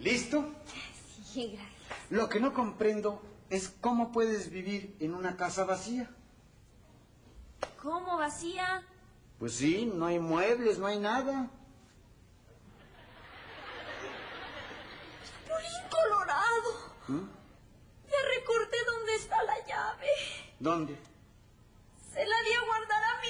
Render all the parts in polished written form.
¿Listo? Sí, gracias. Lo que no comprendo es cómo puedes vivir en una casa vacía. ¿Cómo vacía? Pues sí, no hay muebles, no hay nada. Chapulín Colorado. Ya recordé dónde está la llave. ¿Dónde? Se la di a guardar a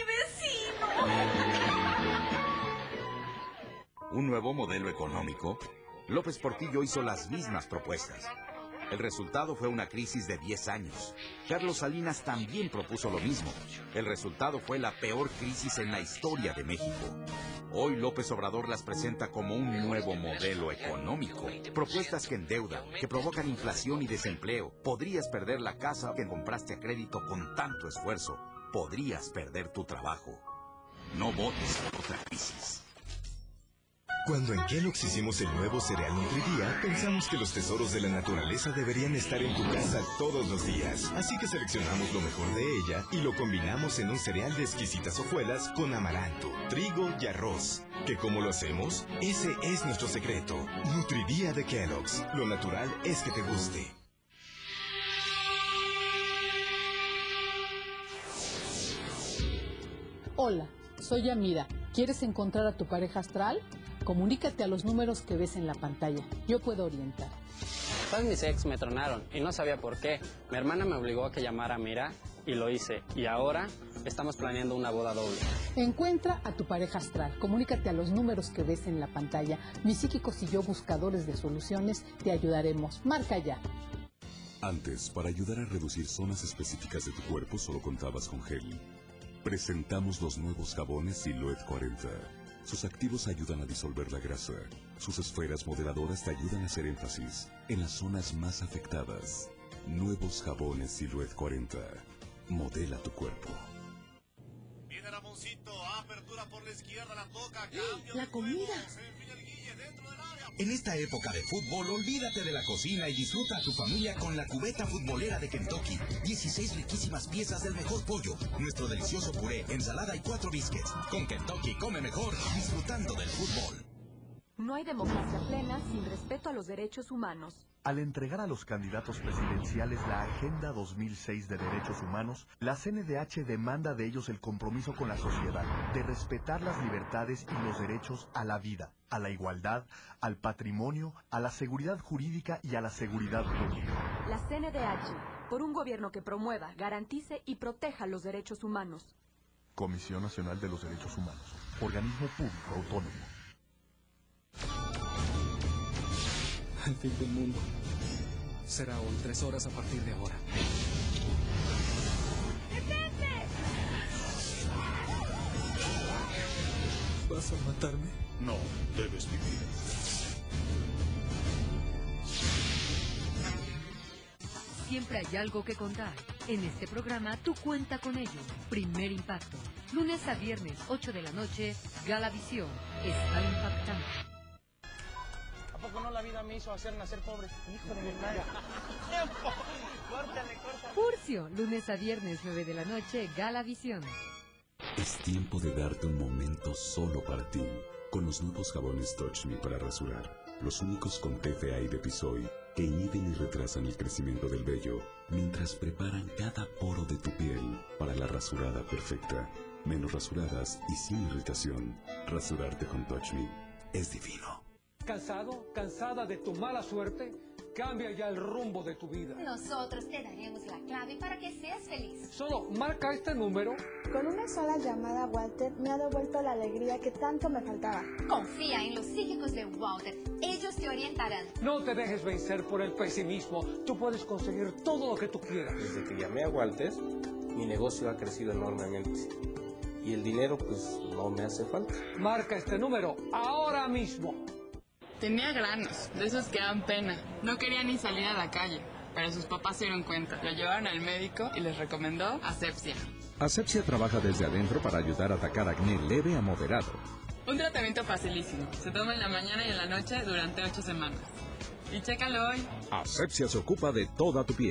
mi vecino. Un nuevo modelo económico. López Portillo hizo las mismas propuestas. El resultado fue una crisis de 10 años. Carlos Salinas también propuso lo mismo. El resultado fue la peor crisis en la historia de México. Hoy López Obrador las presenta como un nuevo modelo económico. Propuestas que endeudan, que provocan inflación y desempleo. Podrías perder la casa que compraste a crédito con tanto esfuerzo. Podrías perder tu trabajo. No votes por otra crisis. Cuando en Kellogg's hicimos el nuevo cereal Nutridía, pensamos que los tesoros de la naturaleza deberían estar en tu casa todos los días. Así que seleccionamos lo mejor de ella y lo combinamos en un cereal de exquisitas hojuelas con amaranto, trigo y arroz. ¿Que cómo lo hacemos? Ese es nuestro secreto. Nutridía de Kellogg's. Lo natural es que te guste. Hola, soy Yamira. ¿Quieres encontrar a tu pareja astral? Comunícate a los números que ves en la pantalla. Yo puedo orientar. Todas mis ex me tronaron y no sabía por qué. Mi hermana me obligó a que llamara a Mira y lo hice. Y ahora estamos planeando una boda doble. Encuentra a tu pareja astral. Comunícate a los números que ves en la pantalla. Mis psíquicos y yo, buscadores de soluciones, te ayudaremos. Marca ya. Antes, para ayudar a reducir zonas específicas de tu cuerpo, solo contabas con gel. Presentamos los nuevos jabones Silhouette 40. Sus activos ayudan a disolver la grasa. Sus esferas modeladoras te ayudan a hacer énfasis en las zonas más afectadas. Nuevos jabones Silhouette 40. Modela tu cuerpo. Viene Ramoncito, apertura por la izquierda, la toca, cambio. La comida. En esta época de fútbol, olvídate de la cocina y disfruta a tu familia con la cubeta futbolera de Kentucky. 16 riquísimas piezas del mejor pollo, nuestro delicioso puré, ensalada y 4 biscuits. Con Kentucky come mejor, disfrutando del fútbol. No hay democracia plena sin respeto a los derechos humanos. Al entregar a los candidatos presidenciales la Agenda 2006 de Derechos Humanos, la CNDH demanda de ellos el compromiso con la sociedad, de respetar las libertades y los derechos a la vida, a la igualdad, al patrimonio, a la seguridad jurídica y a la seguridad pública. La CNDH, por un gobierno que promueva, garantice y proteja los derechos humanos. Comisión Nacional de los Derechos Humanos, organismo público autónomo. El fin del mundo será hoy, 3 horas a partir de ahora. ¡Detente! ¿Vas a matarme? No, debes vivir. Siempre hay algo que contar. En este programa, tú cuenta con ello. Primer Impacto. Lunes a viernes, 8 de la noche, Galavisión. Está impactando. ¿A poco no la vida me hizo hacer nacer pobre? Hijo de mi madre. Córtale. Furcio, lunes a viernes, 9 de la noche, Galavisión. Es tiempo de darte un momento solo para ti. Con los nuevos jabones Touch Me para rasurar. Los únicos con TFA y Depisoy que inhiben y retrasan el crecimiento del vello, mientras preparan cada poro de tu piel para la rasurada perfecta. Menos rasuradas y sin irritación. Rasurarte con Touch Me es divino. ¿Cansado? ¿Cansada de tu mala suerte? Cambia ya el rumbo de tu vida. Nosotros te daremos la clave para que seas feliz. Solo marca este número. Con una sola llamada, Walter me ha devuelto la alegría que tanto me faltaba. Confía en los psíquicos de Walter. Ellos te orientarán. No te dejes vencer por el pesimismo. Tú puedes conseguir todo lo que tú quieras. Desde que llamé a Walter, mi negocio ha crecido enormemente. Y el dinero, pues, no me hace falta. Marca este número ahora mismo. Tenía granos, de esos que dan pena. No quería ni salir a la calle, pero sus papás se dieron cuenta. Lo llevaron al médico y les recomendó Asepsia. Asepsia trabaja desde adentro para ayudar a atacar acné leve a moderado. Un tratamiento facilísimo. Se toma en la mañana y en la noche durante 8 semanas. Y chécalo hoy. Asepsia se ocupa de toda tu piel.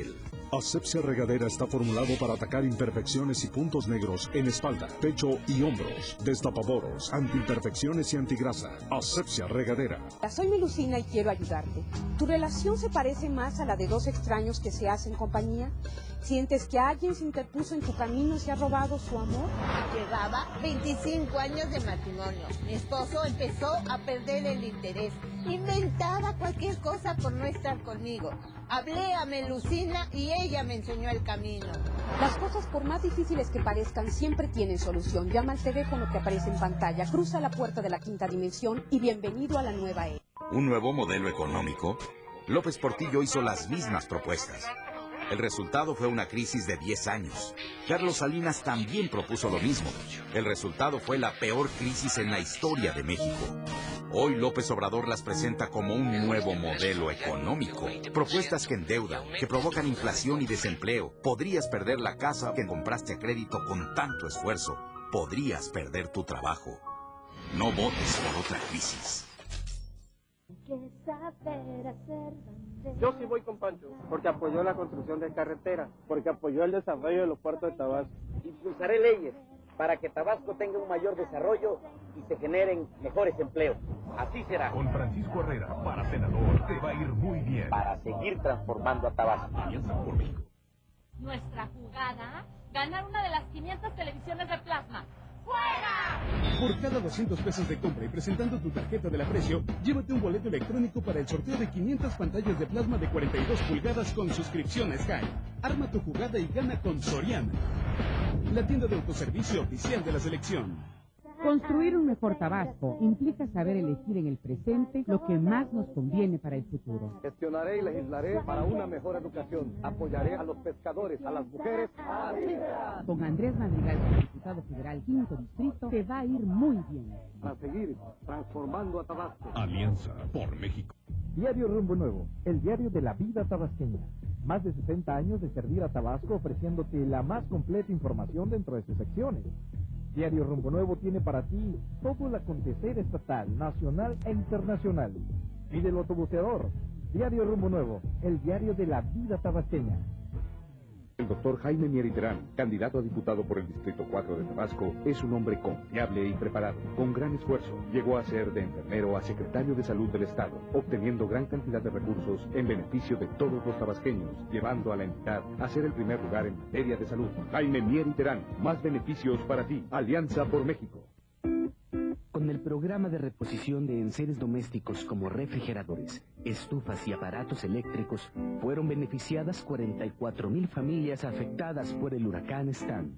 Asepsia Regadera está formulado para atacar imperfecciones y puntos negros en espalda, pecho y hombros, destapadoros, antiimperfecciones y antigrasa. Asepsia Regadera. Soy Melusina y quiero ayudarte. ¿Tu relación se parece más a la de dos extraños que se hacen compañía? ¿Sientes que alguien se interpuso en tu camino y se ha robado su amor? Llevaba 25 años de matrimonio. Mi esposo empezó a perder el interés. Inventaba cualquier cosa por no estar conmigo. Hablé a Melusina y ella me enseñó el camino. Las cosas, por más difíciles que parezcan, siempre tienen solución. Llama al teléfono que aparece en pantalla, cruza la puerta de la quinta dimensión y bienvenido a la nueva era. ¿Un nuevo modelo económico? López Portillo hizo las mismas propuestas. El resultado fue una crisis de 10 años. Carlos Salinas también propuso lo mismo. El resultado fue la peor crisis en la historia de México. Hoy López Obrador las presenta como un nuevo modelo económico. Propuestas que endeudan, que provocan inflación y desempleo. Podrías perder la casa que compraste a crédito con tanto esfuerzo. Podrías perder tu trabajo. No votes por otra crisis. Yo sí voy con Pancho, porque apoyó la construcción de carreteras, porque apoyó el desarrollo de los puertos de Tabasco. Impulsaré leyes para que Tabasco tenga un mayor desarrollo y se generen mejores empleos. Así será. Con Francisco Herrera para senador te va a ir muy bien. Para seguir transformando a Tabasco. Alianza por México. Nuestra jugada, ganar una de las 500 televisiones de plasma. ¡Fuera! Por cada 200 pesos de compra y presentando tu tarjeta del aprecio, llévate un boleto electrónico para el sorteo de 500 pantallas de plasma de 42 pulgadas con suscripción Sky. Arma tu jugada y gana con Soriana, la tienda de autoservicio oficial de la selección. Construir un mejor Tabasco implica saber elegir en el presente lo que más nos conviene para el futuro. Gestionaré y legislaré para una mejor educación. Apoyaré a los pescadores, a las mujeres. Con Andrés Madrigal como diputado federal 5º distrito, te va a ir muy bien. Para seguir transformando a Tabasco. Alianza por México. Diario Rumbo Nuevo, el diario de la vida tabasqueña. Más de 60 años de servir a Tabasco ofreciéndote la más completa información dentro de sus secciones. Diario Rumbo Nuevo tiene para ti todo el acontecer estatal, nacional e internacional. Pídelo a tu buceador. Diario Rumbo Nuevo, el diario de la vida tabasqueña. El doctor Jaime Mier y Terán, candidato a diputado por el Distrito 4 de Tabasco, es un hombre confiable y preparado. Con gran esfuerzo, llegó a ser de enfermero a secretario de Salud del Estado, obteniendo gran cantidad de recursos en beneficio de todos los tabasqueños, llevando a la entidad a ser el primer lugar en materia de salud. Jaime Mier y Terán, más beneficios para ti. Alianza por México. Con el programa de reposición de enseres domésticos como refrigeradores, estufas y aparatos eléctricos, fueron beneficiadas 44,000 familias afectadas por el huracán Stan.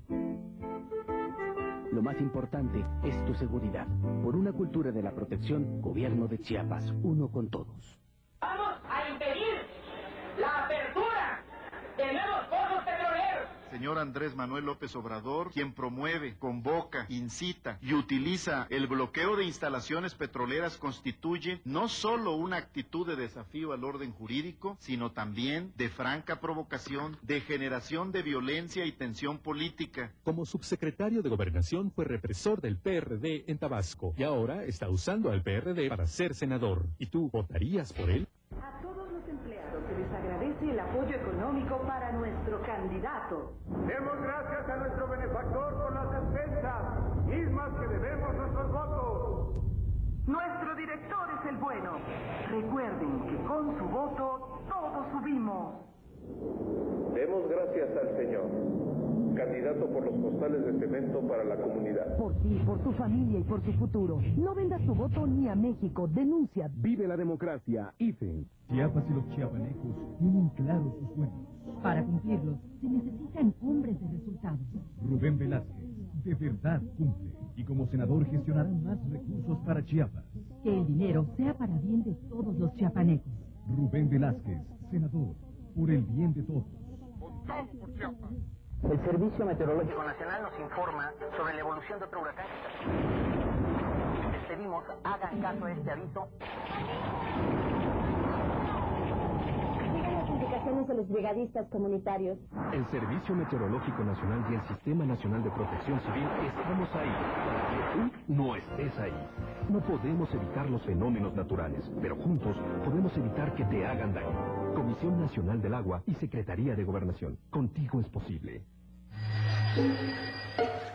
Lo más importante es tu seguridad. Por una cultura de la protección, Gobierno de Chiapas, uno con todos. Vamos a impedir la apertura de nuevos pozos petroleros. Señor Andrés Manuel López Obrador, quien promueve, convoca, incita y utiliza el bloqueo de instalaciones petroleras, constituye no solo una actitud de desafío al orden jurídico, sino también de franca provocación, de generación de violencia y tensión política. Como subsecretario de Gobernación fue represor del PRD en Tabasco y ahora está usando al PRD para ser senador. ¿Y tú votarías por él? A todos los empleados se les agradece el apoyo económico para nuestro candidato. Demos gracias a nuestro benefactor por las despensas, mismas que debemos nuestros votos. Nuestro director es el bueno. Recuerden que con su voto todos subimos. Demos gracias al Señor, candidato por los costales de cemento para la comunidad. Por ti, por tu familia y por tu futuro. No vendas tu voto ni a México. Denuncia. Vive la democracia. IFE. Chiapas y los chiapanecos tienen claros sus sueños. Para cumplirlos, se necesitan hombres de resultados. Rubén Velázquez, de verdad cumple. Y como senador gestionará más recursos para Chiapas. Que el dinero sea para bien de todos los chiapanecos. Rubén Velázquez, senador, por el bien de todos. Votamos por Chiapas. El Servicio Meteorológico Nacional nos informa sobre la evolución de otro huracán. Les pedimos, hagan caso a este aviso. Sigan las indicaciones de los brigadistas comunitarios. El Servicio Meteorológico Nacional y el Sistema Nacional de Protección Civil estamos ahí para que tú no estés ahí. No podemos evitar los fenómenos naturales, pero juntos podemos evitar que te hagan daño. Comisión Nacional del Agua y Secretaría de Gobernación. Contigo es posible.